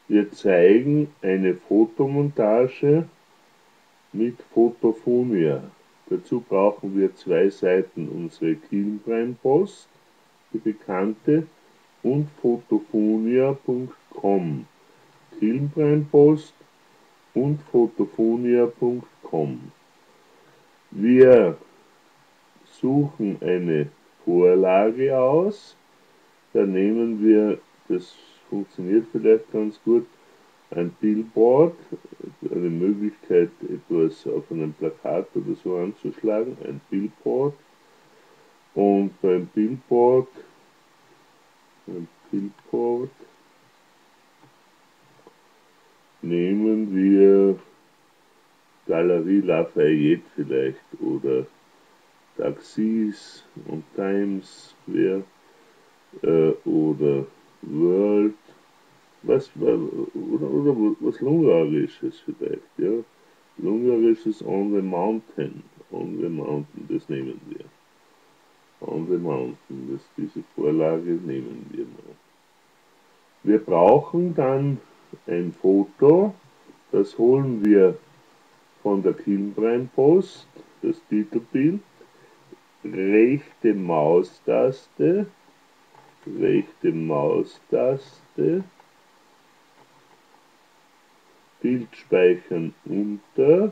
Wir zeigen eine Fotomontage mit Fotofonia. Dazu brauchen wir 2 Seiten, unsere Killenbrennpost, die bekannte, und fotofonia.com. Killenbrennpost und fotofonia.com. Wir suchen eine Vorlage aus. Da nehmen wir, das funktioniert vielleicht ganz gut, ein Billboard, eine Möglichkeit, etwas auf einem Plakat oder so anzuschlagen, ein Billboard. Und beim Billboard nehmen wir Galerie Lafayette vielleicht oder Taxis und Times Square oder World, oder was Ungarisches vielleicht, ja. Ungarisches on the Mountain, das nehmen wir. On the Mountain, diese Vorlage nehmen wir mal. Wir brauchen dann ein Foto, das holen wir von der Killenbrennpost, das Titelbild, rechte Maustaste, Bild speichern unter,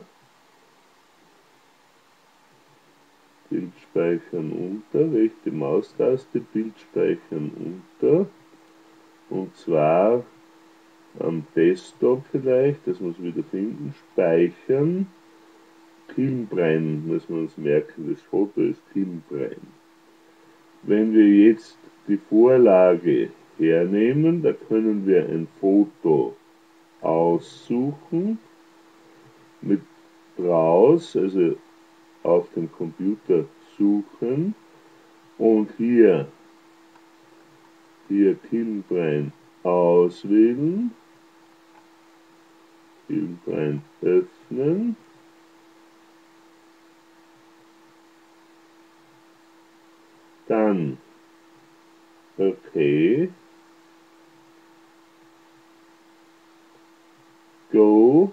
rechte Maustaste, Bild speichern unter, und zwar am Desktop vielleicht, das muss wieder finden, speichern, Killenbrenn, muss man uns merken, das Foto ist Killenbrenn. Wenn wir jetzt die Vorlage hernehmen, da können wir ein Foto aussuchen, mit Browse, also auf dem Computer suchen und hier Killenbrenn auswählen, Killenbrenn öffnen, dann OK, Go,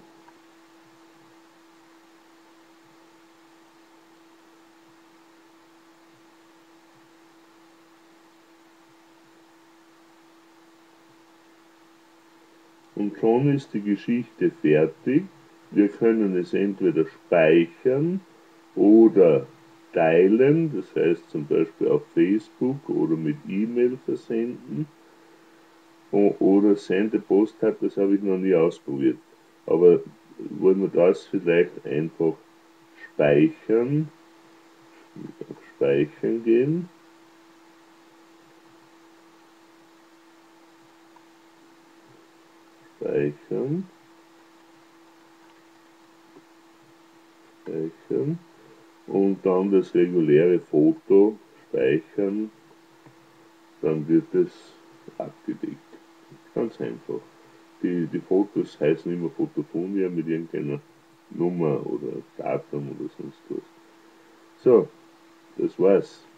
und schon ist die Geschichte fertig. Wir können es entweder speichern oder teilen, das heißt zum Beispiel auf Facebook oder mit E-Mail versenden. Oder Send a Postcard, das habe ich noch nie ausprobiert. Aber wollen wir das vielleicht einfach speichern, auf Speichern gehen. Speichern. Und dann das reguläre Foto speichern, dann wird es abgelegt. Ganz einfach. Die Fotos heißen immer Fotofonia mit irgendeiner Nummer oder Datum oder sonst was. So, das war's.